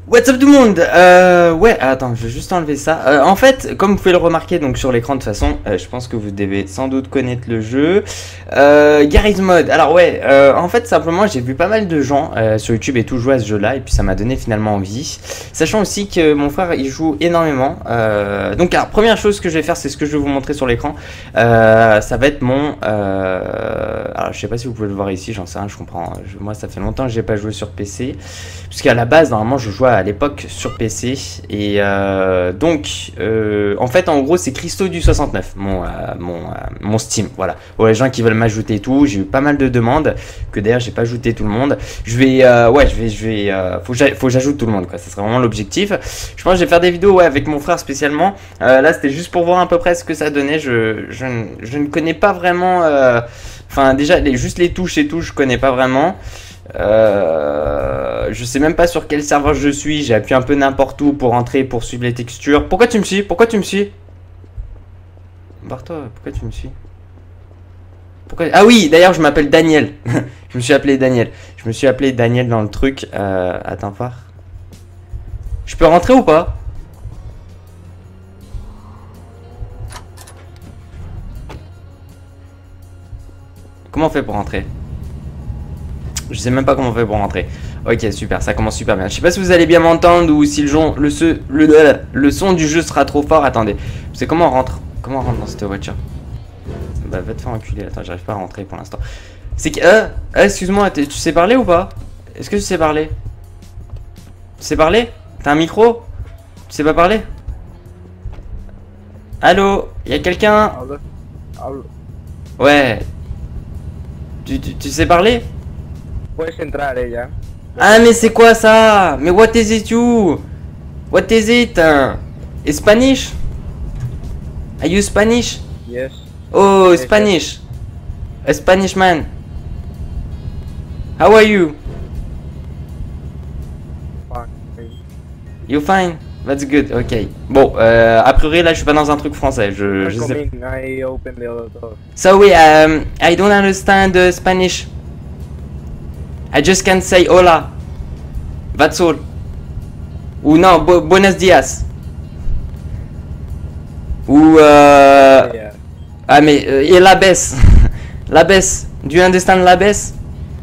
What's up tout le monde. Ouais, attends, je vais juste enlever ça. En fait, comme vous pouvez le remarquer donc sur l'écran de toute façon, je pense que vous devez sans doute connaître le jeu. Garry's Mod. Alors ouais, en fait simplement j'ai vu pas mal de gens sur YouTube et tout jouer à ce jeu-là et puis ça m'a donné finalement envie. Sachant aussi que mon frère il joue énormément. Donc alors première chose que je vais faire, c'est ce que je vais vous montrer sur l'écran. Ça va être mon. Alors je sais pas si vous pouvez le voir ici, j'en sais rien, je comprends. Moi ça fait longtemps que j'ai pas joué sur PC, puisqu'à la base normalement je jouais à l'époque sur PC et donc en fait en gros c'est Christo du 69 mon Steam, voilà, pour les gens qui veulent m'ajouter et tout. J'ai eu pas mal de demandes que d'ailleurs j'ai pas ajouté tout le monde. Je vais faut que j'ajoute tout le monde quoi, ça serait vraiment l'objectif. Je pense que je vais faire des vidéos ouais, avec mon frère spécialement. Là c'était juste pour voir à peu près ce que ça donnait. Je ne connais pas vraiment enfin déjà juste les touches et tout je connais pas vraiment. Je sais même pas sur quel serveur je suis. J'ai appuyé un peu n'importe où pour entrer, pour suivre les textures. Pourquoi tu me suis? Pourquoi tu me suis? Barre-toi, pourquoi tu me suis? Pourquoi... Ah oui, d'ailleurs je m'appelle Daniel. Je me suis appelé Daniel. Je me suis appelé Daniel dans le truc. Attends voir. Je peux rentrer ou pas? Comment on fait pour rentrer? Je sais même pas comment on fait pour rentrer. Ok, super, ça commence super bien. Je sais pas si vous allez bien m'entendre ou si le son du jeu sera trop fort. Attendez, c'est comment on rentre? Comment on rentre dans cette voiture? Bah, va te faire enculer. Attends, j'arrive pas à rentrer pour l'instant. C'est que. Excuse-moi, tu sais parler ou pas? Est-ce que tu sais parler? Tu sais parler? T'as un micro? Tu sais pas parler? Allô? Y'a quelqu'un? Ouais. Tu sais parler? Puedes entrar ella. Ah mais c'est quoi ça? Mais what is it you? What is it? Spanish? Are you Spanish? Yes. Oh, Yes, Spanish. A Spanish man. How are you? Fuck. You fine? That's good, ok. Bon, a priori là je suis pas dans un truc français. Je I'm sais. coming. I open the other door. Sorry, I don't understand Spanish. I just can't say hola. That's all. Ou non, buenos dias. Ou Yeah. ah mais et la baisse. La baisse. Do you understand la baisse?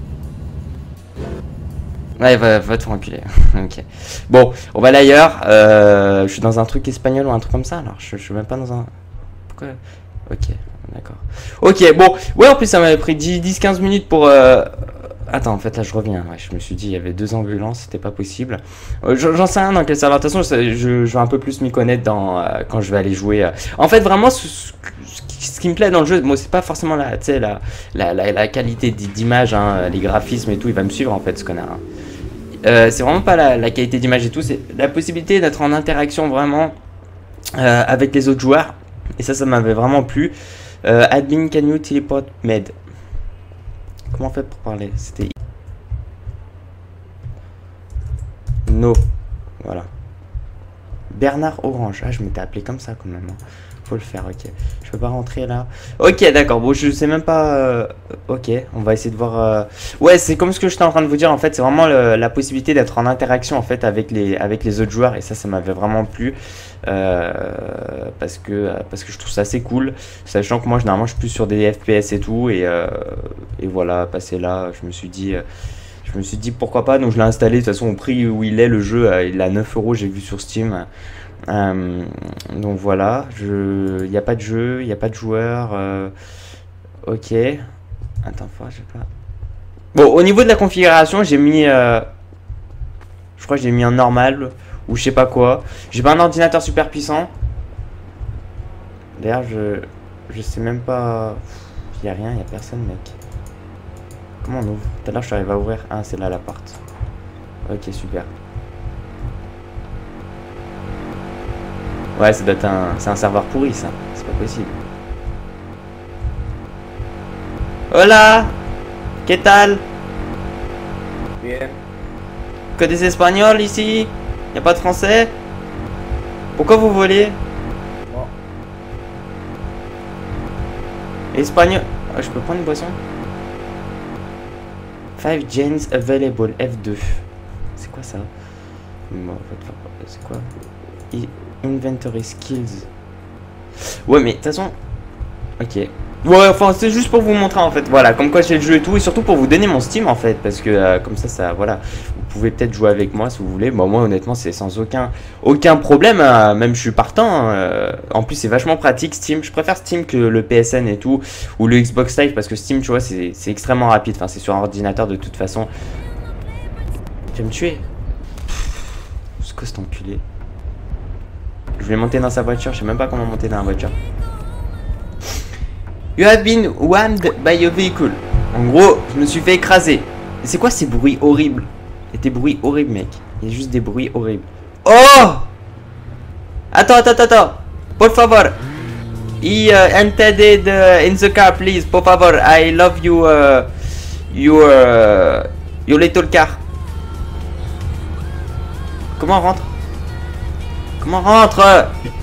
Ouais, va te faire enculer. Ok. Bon, on va aller ailleurs. Je suis dans un truc espagnol ou un truc comme ça. Alors, je suis même pas dans un. Pourquoi? Ok, d'accord. Ok, bon. Ouais, en plus, ça m'avait pris 10-15 minutes pour. Attends, en fait, là, je reviens. Ouais, je me suis dit, il y avait 2 ambulances, c'était pas possible. J'en sais rien dans quelle serveur. De toute façon, je vais un peu plus m'y connaître dans, quand je vais aller jouer. En fait, vraiment, ce qui me plaît dans le jeu, moi, c'est pas forcément la qualité d'image, hein, les graphismes et tout. Il va me suivre, en fait, ce connard. Hein. C'est vraiment pas la qualité d'image et tout, c'est la possibilité d'être en interaction vraiment avec les autres joueurs. Et ça m'avait vraiment plu. Admin, can you teleport med? Comment on fait pour parler? C'était No. Voilà. Bernard Orange. Ah, je m'étais appelé comme ça quand même. Hein. Faut le faire, ok. Je peux pas rentrer là. Ok, d'accord. Bon, je sais même pas. Ok, on va essayer de voir. Ouais, c'est comme ce que j'étais en train de vous dire. En fait, c'est vraiment la possibilité d'être en interaction en fait avec les autres joueurs. Et ça m'avait vraiment plu. Parce que je trouve ça assez cool. Sachant que moi, généralement, je suis plus sur des FPS et tout. Et voilà, passer là, je me suis dit pourquoi pas. Donc, je l'ai installé. De toute façon, au prix où il est, le jeu, il est à 9 €. J'ai vu sur Steam. Donc voilà, il n'y a pas de jeu, il n'y a pas de joueur. Ok. Attends, je sais pas. Bon, au niveau de la configuration, j'ai mis. Je crois que j'ai mis en normal ou je sais pas quoi. J'ai pas un ordinateur super puissant. D'ailleurs, je sais même pas. Il y a rien, il y a personne, mec. Comment on ouvre? Tout à l'heure, je suis arrivé à ouvrir. Ah, c'est là la porte. Ok, super. Ouais, ça doit être c'est un serveur pourri, ça. C'est pas possible. Hola! ¿Qué tal? Bien. Que des Espagnols ici? Y'a pas de français? Pourquoi vous volez? No. Espagnol. Ah, je peux prendre une boisson? 5 gens available. F2. C'est quoi ça? Bon, en fait, c'est quoi? Inventory skills. Ouais, mais de toute façon. Ok. Ouais, enfin, c'est juste pour vous montrer en fait. Voilà, comme quoi j'ai le jeu et tout. Et surtout pour vous donner mon Steam en fait. Parce que comme ça, voilà. Vous pouvez peut-être jouer avec moi si vous voulez. Bon, moi, honnêtement, c'est sans aucun problème. Hein. Même je suis partant. En plus, c'est vachement pratique Steam. Je préfère Steam que le PSN et tout. Ou le Xbox Live. Parce que Steam, tu vois, c'est extrêmement rapide. Enfin, c'est sur un ordinateur de toute façon. Tu vas me tuer. C'est quoi cet enculé? Je vais monter dans sa voiture, je sais même pas comment monter dans la voiture. You have been whammed by a vehicle. En gros, je me suis fait écraser. Et c'est quoi ces bruits horribles? Et des bruits horribles, mec. Il y a juste des bruits horribles. Oh! Attends. Por favor. He entered in the car, please. Por favor, I love you. Your little car. Comment on rentre? Comment on rentre?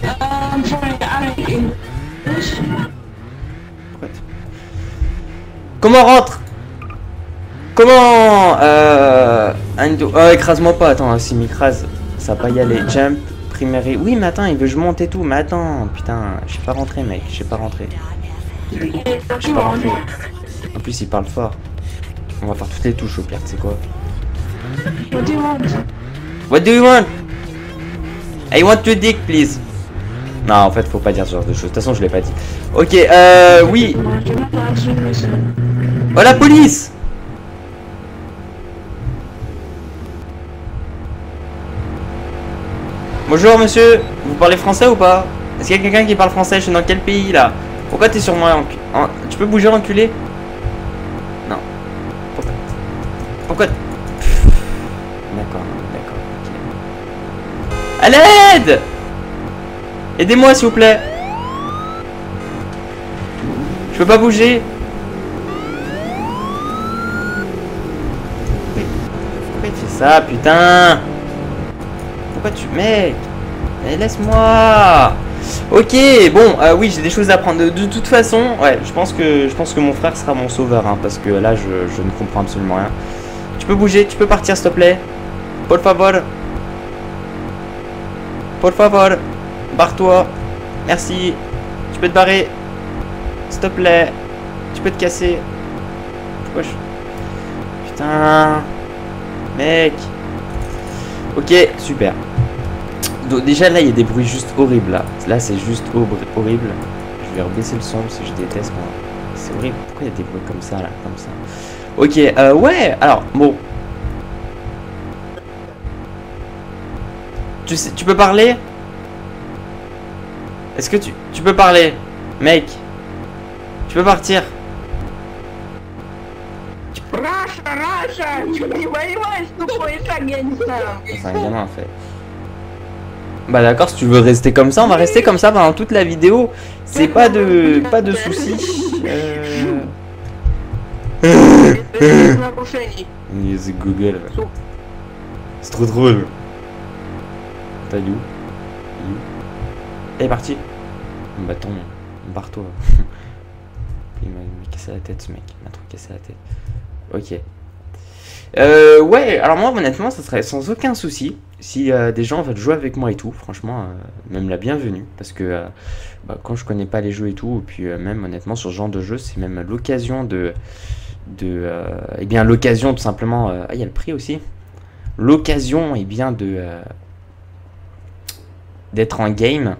Comment on rentre? Comment écrase-moi pas, attends, s'il m'écrase, ça va pas y aller. Jump, primary. Oui, mais attends, il veut que je monte et tout. Mais attends, putain, je sais pas rentrer, mec, je sais pas rentrer. En plus, il parle fort. On va faire toutes les touches au pire, c'est quoi? What do you want? I want to dick, please. Non, en fait, faut pas dire ce genre de choses. De toute façon, je l'ai pas dit. Ok, oui. Oh, la police! Bonjour, monsieur. Vous parlez français ou pas? Est-ce qu'il y a quelqu'un qui parle français? Je suis dans quel pays, là? Pourquoi t'es sur moi? Tu peux bouger, enculé? Non. Pourquoi? D'accord. À l'aide! Aidez-moi s'il vous plaît. Je peux pas bouger. Pourquoi il fait ça, putain? Pourquoi tu... Mec, laisse-moi. Ok, bon, oui, j'ai des choses à apprendre. De toute façon, ouais, je pense que mon frère sera mon sauveur, hein, parce que là, je ne comprends absolument rien. Tu peux bouger, tu peux partir, s'il te plaît. Por favor. Por favor. Barre-toi. Merci. Tu peux te barrer. S'il te plaît. Tu peux te casser. Pourquoi je... Putain. Mec. Ok, super. Donc, déjà là, il y a des bruits juste horribles là. Là, c'est juste horrible. Je vais rebaisser le son parce que je déteste moi. C'est horrible. Pourquoi il y a des bruits comme ça là, comme ça? Ok, ouais. Alors, bon. Tu peux parler? Est-ce que tu peux parler? Mec, tu peux partir? C'est un gamin en fait. Bah d'accord, si tu veux rester comme ça, on va rester comme ça pendant toute la vidéo. C'est pas de soucis. C'est Google. C'est trop drôle. T'as où? Elle est parti. Bâton, barre-toi. Il m'a cassé la tête ce mec. Il m'a trop cassé la tête. Ok. Ouais, alors moi honnêtement ça serait sans aucun souci si des gens veulent jouer avec moi et tout, franchement même la bienvenue, parce que bah, quand je connais pas les jeux et tout, et puis même honnêtement sur ce genre de jeu c'est même l'occasion eh bien l'occasion tout simplement, ah il y a le prix aussi, l'occasion et bien d'être en game,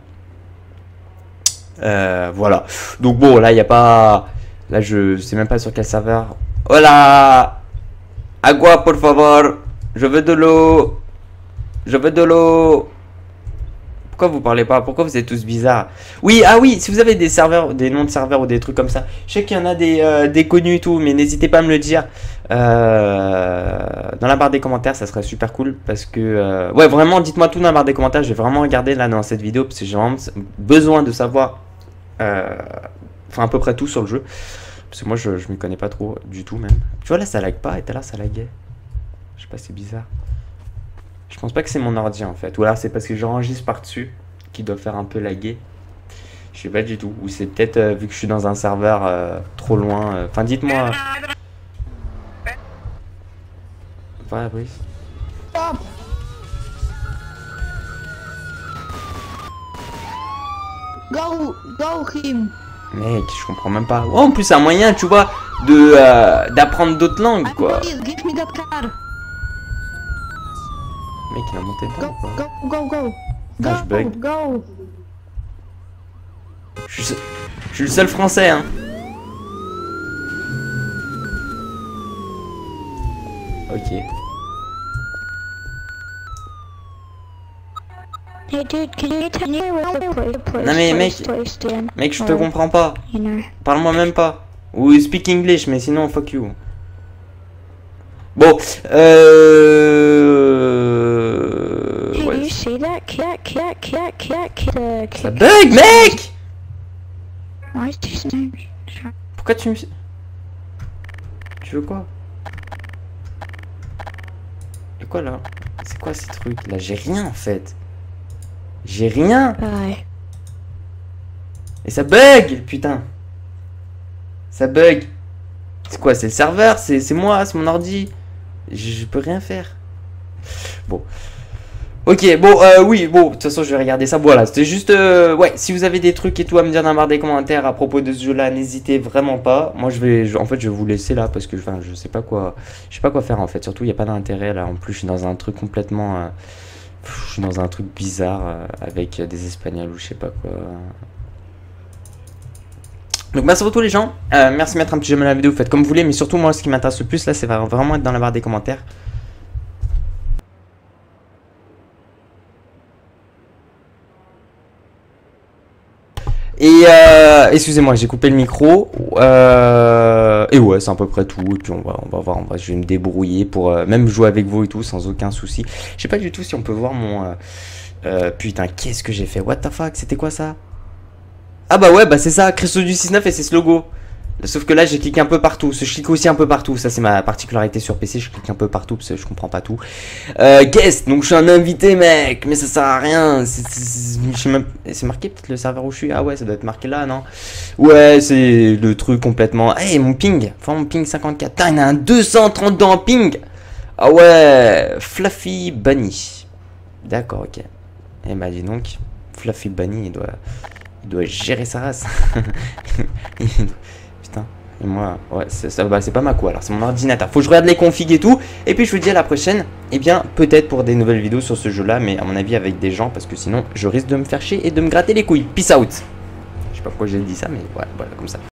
voilà, donc bon là il y a pas, là je sais même pas sur quel serveur. Hola. Agua, por favor. Je veux de l'eau. Je veux de l'eau. Pourquoi vous parlez pas? Pourquoi vous êtes tous bizarres? Oui, ah oui, si vous avez des serveurs, des noms de serveurs ou des trucs comme ça. Je sais qu'il y en a des connus et tout, mais n'hésitez pas à me le dire. Dans la barre des commentaires, ça serait super cool. Parce que, ouais, vraiment, dites-moi tout dans la barre des commentaires. Je vais vraiment regarder là dans cette vidéo. Parce que j'ai vraiment besoin de savoir, enfin, à peu près tout sur le jeu. Parce que moi je m'y connais pas trop du tout même. Tu vois là ça lag pas et tout à l'heure ça laguait. Je sais pas, c'est bizarre. Je pense pas que c'est mon ordi en fait. Ou alors c'est parce que j'enregistre par dessus qui doit faire un peu laguer. Je sais pas du tout. Ou c'est peut-être vu que je suis dans un serveur trop loin. Enfin dites-moi. Voilà Brice. Go him. Mec, je comprends même pas. Oh, en plus, c'est un moyen, tu vois, de d'apprendre d'autres langues, quoi. Please, give me that car. Mec, il a monté dedans, Go, quoi. go, go, go. Ah, je bug. Go. Je suis le seul français, hein. Ok. Hey dude, can you tell me where the place? Non, mais mec, mec, je te comprends pas. You know. Parle-moi même pas. Ou speak English, mais sinon, fuck you. Bon, Hey, do ouais. you see that Ça bug, mec! Why is his name? Pourquoi tu me... Tu veux quoi? Et quoi, là? C'est quoi ces trucs? Là, j'ai rien, en fait. J'ai rien. Bye. Et ça bug, putain. Ça bug. C'est quoi? C'est le serveur? C'est moi? C'est mon ordi? Je peux rien faire. Bon. Ok, bon, oui, bon, de toute façon, je vais regarder ça. Voilà, c'était juste, ouais, si vous avez des trucs et tout à me dire dans la barre des commentaires à propos de ce jeu-là, n'hésitez vraiment pas. Moi, en fait, je vais vous laisser là parce que, enfin, je sais pas quoi faire en fait. Surtout, il n'y a pas d'intérêt là. En plus, je suis dans un truc complètement, je suis dans un truc bizarre avec des Espagnols ou je sais pas quoi. Donc merci pour tous les gens, merci de mettre un petit j'aime à la vidéo, faites comme vous voulez, mais surtout moi ce qui m'intéresse le plus là c'est vraiment être dans la barre des commentaires. Et excusez-moi, j'ai coupé le micro. Et ouais, c'est à peu près tout. Et puis on va voir. Je vais me débrouiller pour même jouer avec vous et tout sans aucun souci. Je sais pas du tout si on peut voir mon. Putain, qu'est-ce que j'ai fait? What the fuck? C'était quoi ça? Ah bah ouais, bah c'est ça, Christo du 6-9 et c'est ce logo. Sauf que là j'ai cliqué un peu partout, je clique aussi un peu partout, ça c'est ma particularité sur PC, je clique un peu partout parce que je comprends pas tout. Guest, donc je suis un invité mec, mais ça sert à rien, c'est marqué peut-être le serveur où je suis, ah ouais ça doit être marqué là non? Ouais c'est le truc complètement, hey mon ping, enfin mon ping 54, putain il y en a un 232 en ping. Ah ouais, Fluffy Bunny, d'accord ok. Et bah dis donc, Fluffy Bunny il doit gérer sa race. Putain. Et moi, ouais, c'est pas ma quoi alors, c'est mon ordinateur. Faut que je regarde les configs et tout. Et puis je vous dis à la prochaine. Et bien, peut-être pour des nouvelles vidéos sur ce jeu-là, mais à mon avis avec des gens, parce que sinon je risque de me faire chier et de me gratter les couilles. Peace out. Je sais pas pourquoi j'ai dit ça, mais voilà, comme ça.